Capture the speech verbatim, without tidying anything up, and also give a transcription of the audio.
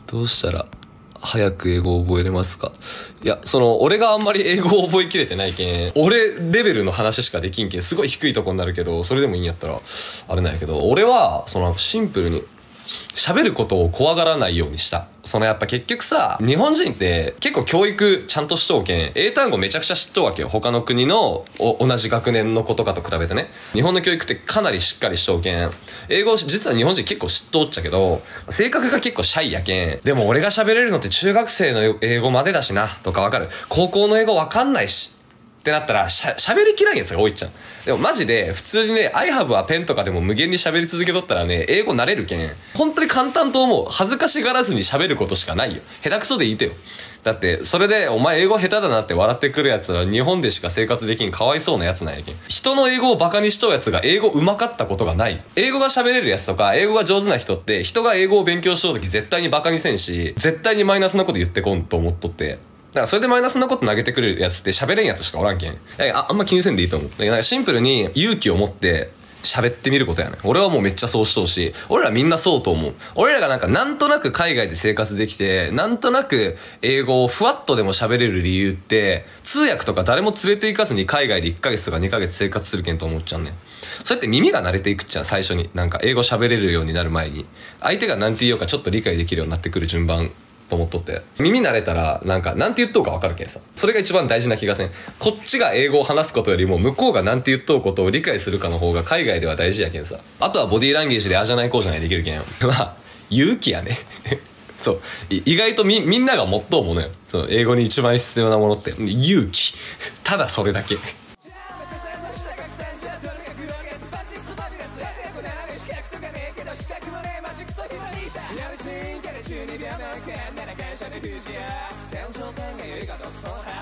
どうしたら早く英語を覚えれますか？いや、その、俺があんまり英語を覚えきれてないけん、俺レベルの話しかできんけん、すごい低いとこになるけど、それでもいいんやったら、あれなんやけど、俺は、その、シンプルに、喋ることを怖がらないようにした。そのやっぱ結局さ、日本人って結構教育ちゃんとしとうけん、英単語めちゃくちゃ知っとうわけよ。他の国のお同じ学年の子とかと比べてね。日本の教育ってかなりしっかりしとうけん、英語実は日本人結構知っとっちゃけど、性格が結構シャイやけん、でも俺が喋れるのって中学生の英語までだしな、とかわかる。高校の英語わかんないし。ってなったら、しゃ、喋りきらんやつが多いっちゃう。でもマジで、普通にね、I have a pen とかでも無限に喋り続けとったらね、英語慣れるけん。本当に簡単と思う。恥ずかしがらずに喋ることしかないよ。下手くそでいいとよ。だって、それで、お前英語下手だなって笑ってくるやつは日本でしか生活できんかわいそうなやつなんやけん。人の英語をバカにしとうやつが英語上手かったことがない。英語が喋れるやつとか、英語が上手な人って、人が英語を勉強しとうとき絶対にバカにせんし、絶対にマイナスなこと言ってこんと思っとって。だからそれでマイナスなこと投げてくるやつって喋れんやつしかおらんけん。あ, あんま気にせんでいいと思う。だからシンプルに勇気を持って喋ってみることやね。俺はもうめっちゃそうしとうし、俺らみんなそうと思う。俺らがなんかなんとなく海外で生活できて、なんとなく英語をふわっとでも喋れる理由って、通訳とか誰も連れて行かずに海外でいっかげつとかにかげつ生活するけんと思っちゃうねん。そうやって耳が慣れていくっちゃう、最初に。なんか英語喋れるようになる前に。相手がなんて言おうかちょっと理解できるようになってくる順番。と思っとって。耳慣れたら、なんか、なんて言っとうか分かるけんさ。それが一番大事な気がせん。こっちが英語を話すことよりも、向こうがなんて言っとうことを理解するかの方が海外では大事やけんさ。あとはボディーランゲージでああじゃないこうじゃないできるけん。まあ、勇気やね。そう。意外とみ、みんなが持っとうものよ。その、英語に一番必要なものって。勇気。ただそれだけ。中二病の件なら会社で不二家でも商店街よりが独創派